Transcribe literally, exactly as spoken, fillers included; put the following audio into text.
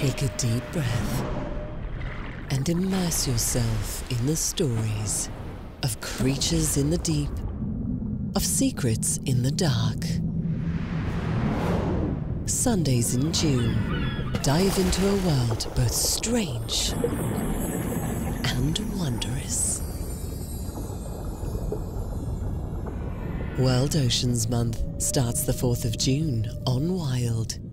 Take a deep breath and immerse yourself in the stories of creatures in the deep, of secrets in the dark. Sundays in June, dive into a world both strange and wondrous. World Oceans Month starts the fourth of June on Wild.